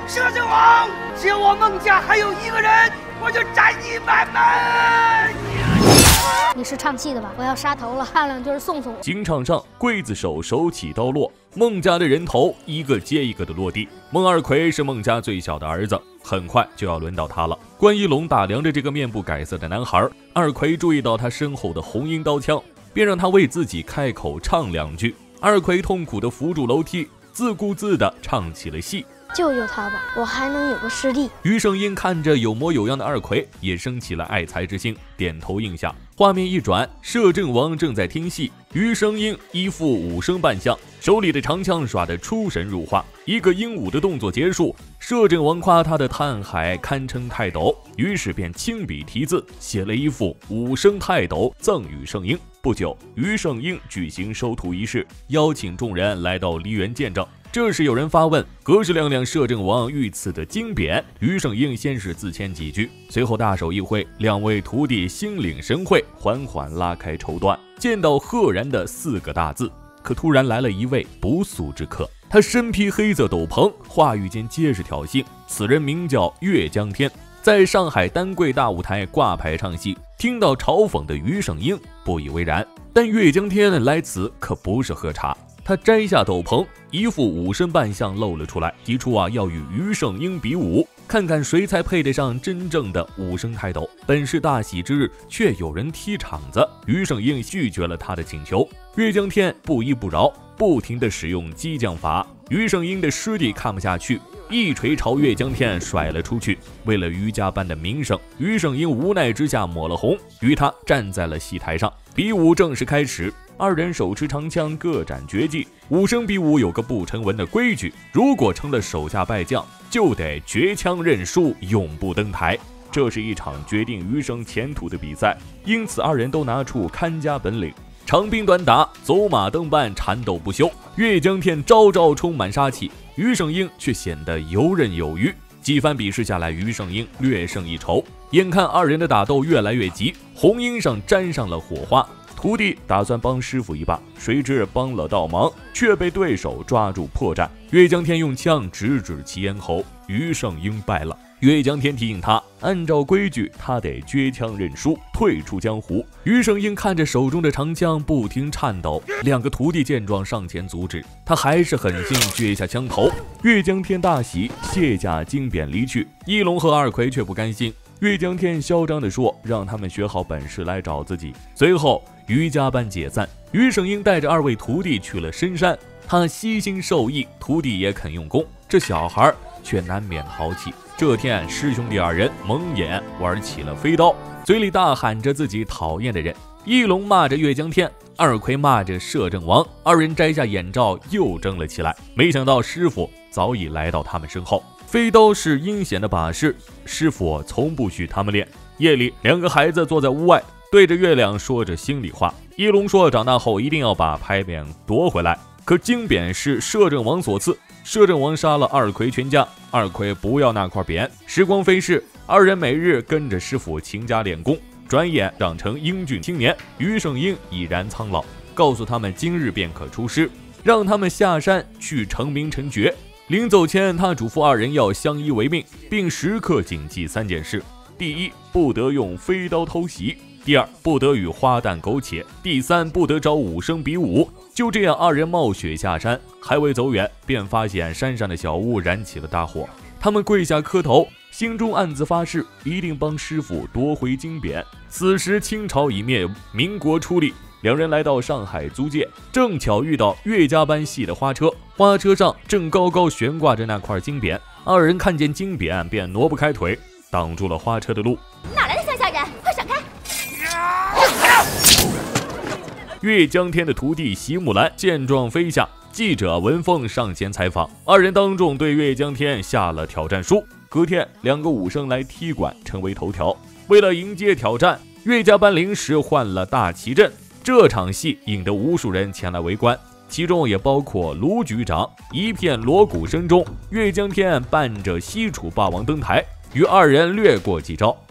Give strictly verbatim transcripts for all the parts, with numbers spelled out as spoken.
摄政王，只要我孟家还有一个人，我就斩你满门。 你是唱戏的吧？我要杀头了，看两句送送我。 刑场上，刽子手手起刀落，孟家的人头一个接一个的落地。孟二奎是孟家最小的儿子，很快就要轮到他了。关一龙打量着这个面部改色的男孩，二奎注意到他身后的红缨刀枪，便让他为自己开口唱两句。二奎痛苦地扶住楼梯，自顾自地唱起了戏。 救救他吧，我还能有个师弟。 余胜英看着有模有样的二奎，也升起了爱才之心，点头应下。画面一转，摄政王正在听戏，余胜英一副武生扮相，手里的长枪耍得出神入化。一个英武的动作结束，摄政王夸他的探海堪称泰斗，于是便亲笔题字，写了一副武生泰斗赠予胜英。不久，余胜英举行收徒仪式，邀请众人来到梨园见证。这时有人发问，何时亮亮摄政王御赐的金匾？余胜英先是自谦几句，随后大手一挥，两位徒弟心领神会，缓缓拉开绸缎，见到赫然的四个大字。可突然来了一位不速之客，他身披黑色斗篷，话语间皆是挑衅。此人名叫岳江天，在上海丹桂大舞台挂牌唱戏，听到嘲讽的余胜英不以为然。但岳江天来此可不是喝茶，他摘下斗篷，一副武生扮相露了出来，提出啊要与余胜英比武，看看谁才配得上真正的武生泰斗。本是大喜之日，却有人踢场子，余胜英拒绝了他的请求。岳江天不依不饶，不停地使用激将法。余胜英的师弟看不下去，一锤朝岳江天甩了出去。为了余家班的名声，余胜英无奈之下抹了红，与他站在了戏台上。比武正式开始，二人手持长枪，各展绝技。武生比武有个不成文的规矩，如果成了手下败将，就得绝枪认输，永不登台。这是一场决定余生前途的比赛，因此二人都拿出看家本领，长兵短打，走马灯般缠斗不休。岳江天招招充满杀气，余胜英却显得游刃有余。几番比试下来，余胜英略胜一筹。眼看二人的打斗越来越急，红缨上沾上了火花，徒弟打算帮师傅一把，谁知帮了倒忙，却被对手抓住破绽。岳江天用枪直指其咽喉，余胜英败了。岳江天提醒他，按照规矩，他得撅枪认输，退出江湖。余胜英看着手中的长枪不停颤抖，两个徒弟见状上前阻止，他还是狠心撅下枪头。岳江天大喜，卸下金匾离去。一龙和二奎却不甘心，岳江天嚣张地说，让他们学好本事来找自己。随后余家班解散，余胜英带着二位徒弟去了深山，他悉心授意，徒弟也肯用功，这小孩却难免淘气。这天师兄弟二人蒙眼玩起了飞刀，嘴里大喊着自己讨厌的人。一龙骂着岳江天，二奎骂着摄政王，二人摘下眼罩又争了起来。没想到师傅早已来到他们身后。飞刀是阴险的把式，师傅从不许他们练。夜里，两个孩子坐在屋外，对着月亮说着心里话。一龙说长大后一定要把牌匾夺回来，可金匾是摄政王所赐，摄政王杀了二奎全家，二奎不要那块匾。时光飞逝，二人每日跟着师傅勤加练功，转眼长成英俊青年。余胜英已然苍老，告诉他们今日便可出师，让他们下山去成名成爵。临走前，他嘱咐二人要相依为命，并时刻谨记三件事：第一，不得用飞刀偷袭；第二，不得与花旦苟且；第三，不得找武生比武。就这样，二人冒雪下山，还未走远，便发现山上的小屋燃起了大火。他们跪下磕头，心中暗自发誓，一定帮师傅夺回金匾。此时清朝已灭，民国初立。两人来到上海租界，正巧遇到岳家班系的花车，花车上正高高悬挂着那块金匾。二人看见金匾便挪不开腿，挡住了花车的路。 哪来的乡下人，快闪开！ 岳江天的徒弟席木兰见状飞下，记者文凤上前采访，二人当众对岳江天下了挑战书。隔天，两个武生来踢馆，成为头条。为了迎接挑战，岳家班临时换了大旗阵。这场戏引得无数人前来围观，其中也包括卢局长。一片锣鼓声中，岳江天伴着西楚霸王登台，与二人略过几招。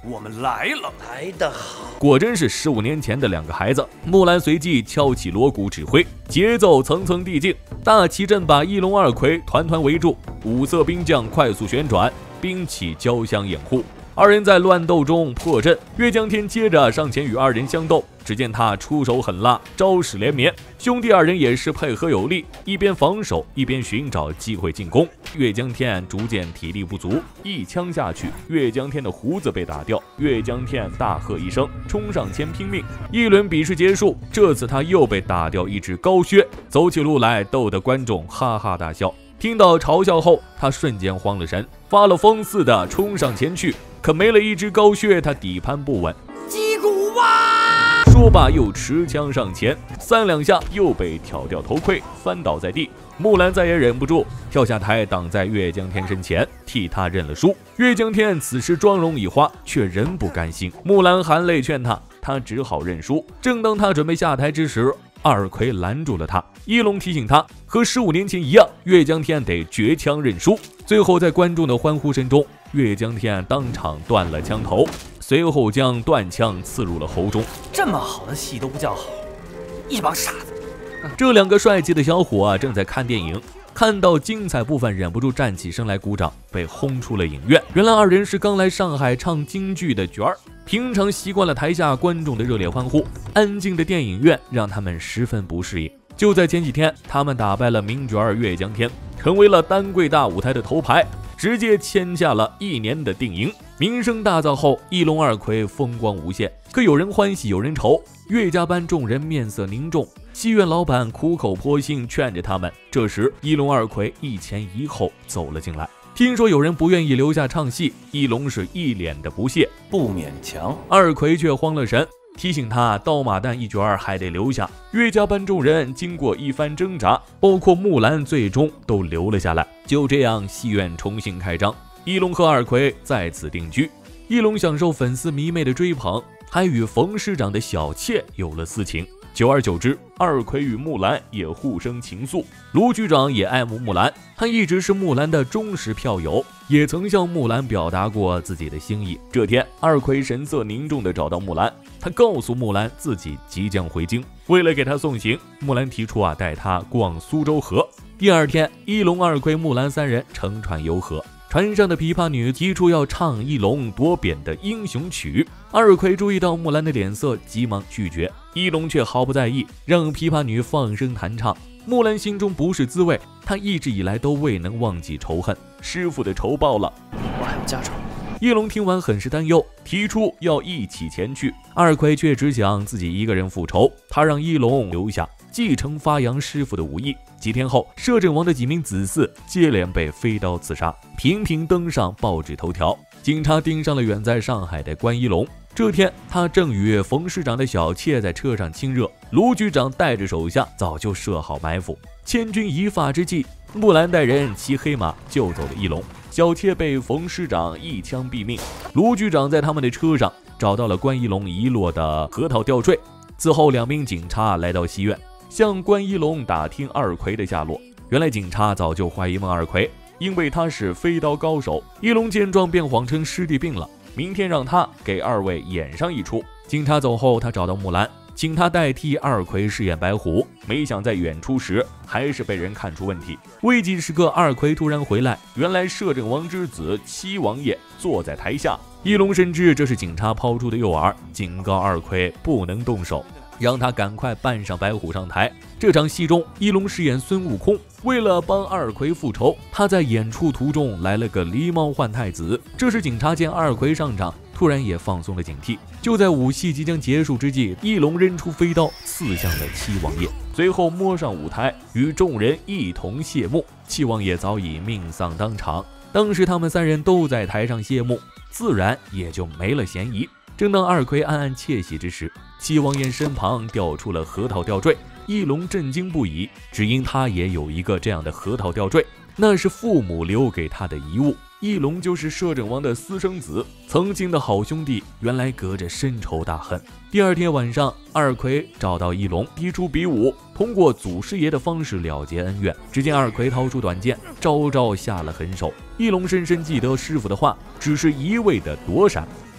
我们来了，来得好。 果真是十五年前的两个孩子。木兰随即敲起锣鼓指挥，节奏层层递进，大旗阵把一龙二魁团团围住，五色兵将快速旋转，兵器交相掩护。二人在乱斗中破阵，岳江天接着上前与二人相斗。只见他出手狠辣，招式连绵，兄弟二人也是配合有力，一边防守一边寻找机会进攻。岳江天逐渐体力不足，一枪下去，岳江天的胡子被打掉。岳江天大喝一声，冲上前拼命。一轮比试结束，这次他又被打掉一只高靴，走起路来逗得观众哈哈大笑。听到嘲笑后，他瞬间慌了神，发了疯似的冲上前去，可没了一只高靴，他底盘不稳， 击鼓吧！ 说罢又持枪上前，三两下又被挑掉头盔，翻倒在地。木兰再也忍不住，跳下台挡在岳江天身前，替他认了输。岳江天此时妆容已花，却仍不甘心。木兰含泪劝他，他只好认输。正当他准备下台之时，二魁拦住了他。一龙提醒他，和十五年前一样，岳江天得绝枪认输。最后在观众的欢呼声中，岳江天当场断了枪头，随后将断枪刺入了喉中。 这么好的戏都不叫好，一帮傻子！ 这两个帅气的小伙啊，正在看电影，看到精彩部分忍不住站起身来鼓掌，被轰出了影院。原来二人是刚来上海唱京剧的角儿，平常习惯了台下观众的热烈欢呼，安静的电影院让他们十分不适应。就在前几天，他们打败了名角儿岳江天，成为了丹桂大舞台的头牌，直接签下了一年的定银。名声大噪后，一龙二魁风光无限，可有人欢喜有人愁。岳家班众人面色凝重，戏院老板苦口婆心劝着他们。这时一龙二魁一前一后走了进来，听说有人不愿意留下唱戏，一龙是一脸的不屑， 不勉强。 二魁却慌了神，提醒他刀马旦一角儿还得留下。岳家班众人经过一番挣扎，包括木兰最终都留了下来。就这样，戏院重新开张，一龙和二魁在此定居。一龙享受粉丝迷妹的追捧，还与冯师长的小妾有了私情。久而久之，二魁与木兰也互生情愫。卢局长也爱慕木兰，他一直是木兰的忠实票友，也曾向木兰表达过自己的心意。这天，二魁神色凝重地找到木兰，他告诉木兰自己即将回京。为了给他送行，木兰提出啊带他逛苏州河。第二天，一龙、二魁、木兰三人乘船游河。船上的琵琶女提出要唱一龙夺匾的英雄曲，二魁注意到木兰的脸色，急忙拒绝。一龙却毫不在意，让琵琶女放声弹唱。木兰心中不是滋味，她一直以来都未能忘记仇恨，师父的仇报了。 我还有家仇。 一龙听完很是担忧，提出要一起前去。二魁却只想自己一个人复仇，他让一龙留下，继承发扬师傅的武艺。几天后，摄政王的几名子嗣接连被飞刀刺杀，频频登上报纸头条。警察盯上了远在上海的关一龙。这天，他正与冯师长的小妾在车上亲热，卢局长带着手下早就设好埋伏。千钧一发之际，木兰带人骑黑马救走了一龙，小妾被冯师长一枪毙命。卢局长在他们的车上找到了关一龙遗落的核桃吊坠。此后，两名警察来到戏院，向关一龙打听二魁的下落。原来警察早就怀疑孟二魁，因为他是飞刀高手。一龙见状便谎称师弟病了，明天让他给二位演上一出。警察走后，他找到木兰，请他代替二魁饰演白虎。没想在演出时还是被人看出问题。危急时刻，二魁突然回来，原来摄政王之子七王爷坐在台下。一龙深知这是警察抛出的诱饵，警告二魁不能动手，让他赶快扮上白虎上台。这场戏中，一龙饰演孙悟空，为了帮二魁复仇，他在演出途中来了个狸猫换太子。这时警察见二魁上场，突然也放松了警惕。就在武戏即将结束之际，一龙扔出飞刀刺向了七王爷，随后摸上舞台与众人一同谢幕。七王爷早已命丧当场，当时他们三人都在台上谢幕，自然也就没了嫌疑。正当二魁暗暗窃喜之时，七王爷身旁掉出了核桃吊坠。一龙震惊不已，只因他也有一个这样的核桃吊坠，那是父母留给他的遗物。一龙就是摄政王的私生子，曾经的好兄弟，原来隔着深仇大恨。第二天晚上，二魁找到一龙，提出比武，通过祖师爷的方式了结恩怨。只见二魁掏出短剑，招招下了狠手。一龙深深记得师傅的话，只是一味的躲闪。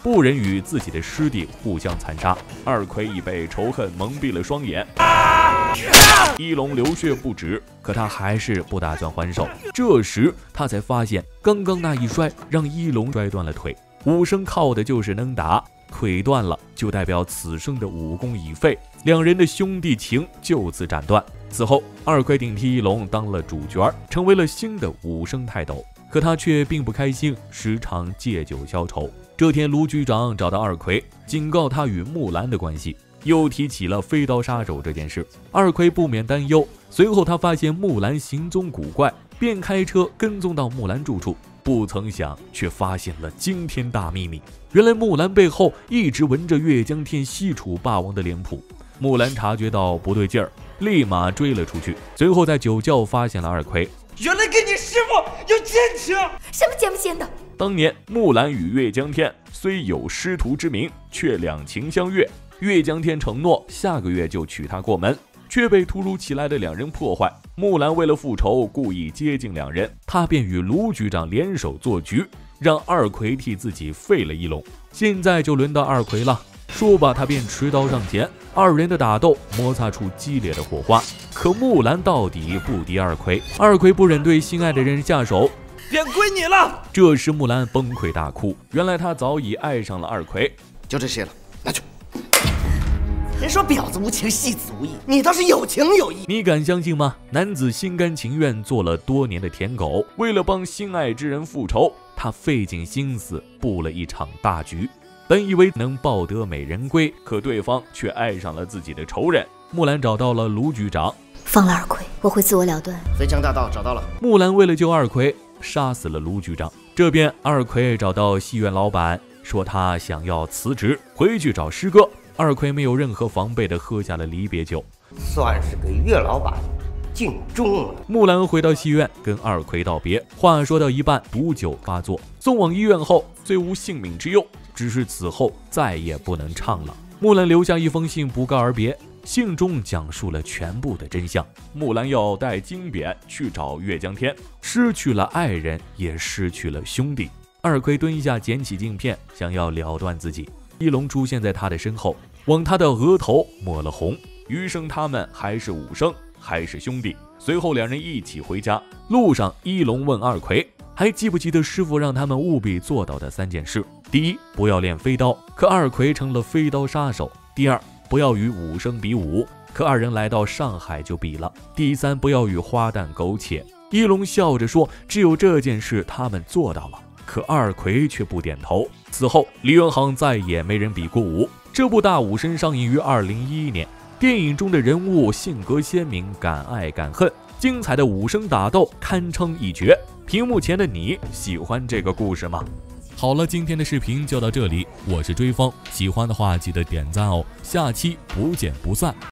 不忍与自己的师弟互相残杀。二奎已被仇恨蒙蔽了双眼，一龙流血不止，可他还是不打算还手。这时他才发现，刚刚那一摔让一龙摔断了腿。武生靠的就是能打，腿断了就代表此生的武功已废，两人的兄弟情就此斩断。此后，二奎顶替一龙当了主角，成为了新的武生泰斗。可他却并不开心，时常借酒消愁。这天，卢局长找到二奎，警告他与木兰的关系，又提起了飞刀杀手这件事。二奎不免担忧。随后他发现木兰行踪古怪，便开车跟踪到木兰住处。不曾想，却发现了惊天大秘密。原来木兰背后一直纹着越江天西楚霸王的脸谱。木兰察觉到不对劲儿，立马追了出去。随后在酒窖发现了二奎。 原来跟你师傅有奸情！ 什么奸不奸的？ 当年木兰与越江天虽有师徒之名，却两情相悦。越江天承诺下个月就娶她过门，却被突如其来的两人破坏。木兰为了复仇，故意接近两人，他便与卢局长联手做局，让二奎替自己废了一龙。现在就轮到二奎了，说罢他便持刀上前，二人的打斗摩擦出激烈的火花。可木兰到底不敌二奎，二奎不忍对心爱的人下手， 便归你了。 这时木兰崩溃大哭，原来她早已爱上了二奎。 就这些了，拿去。人说婊子无情，戏子无义，你倒是有情有义。 你敢相信吗？男子心甘情愿做了多年的舔狗，为了帮心爱之人复仇，他费尽心思布了一场大局。本以为能抱得美人归，可对方却爱上了自己的仇人。木兰找到了卢局长， 放了二奎，我会自我了断。 飞江大道找到了。 木兰为了救二奎，杀死了卢局长。这边二奎找到戏院老板，说他想要辞职，回去找师哥。二奎没有任何防备地喝下了离别酒， 算是给岳老板尽忠了。 木兰回到戏院跟二奎道别，话说到一半，毒酒发作，送往医院后虽无性命之忧，只是此后再也不能唱了。木兰留下一封信不告而别，信中讲述了全部的真相。木兰要带金匾去找岳江天，失去了爱人，也失去了兄弟。二奎蹲下捡起镜片，想要了断自己。一龙出现在他的身后，往他的额头抹了红。余生他们还是武生，还是兄弟。随后两人一起回家，路上一龙问二奎还记不记得师傅让他们务必做到的三件事。第一，不要练飞刀，可二奎成了飞刀杀手。第二，不要与武生比武，可二人来到上海就比了。第三，不要与花旦苟且。一龙笑着说，只有这件事他们做到了。可二奎却不点头。此后梨园行再也没人比过武。这部大武生上映于二零一一年，电影中的人物性格鲜明，敢爱敢恨，精彩的武生打斗堪称一绝。屏幕前的你喜欢这个故事吗？好了，今天的视频就到这里，我是追风，喜欢的话记得点赞哦，下期不见不散。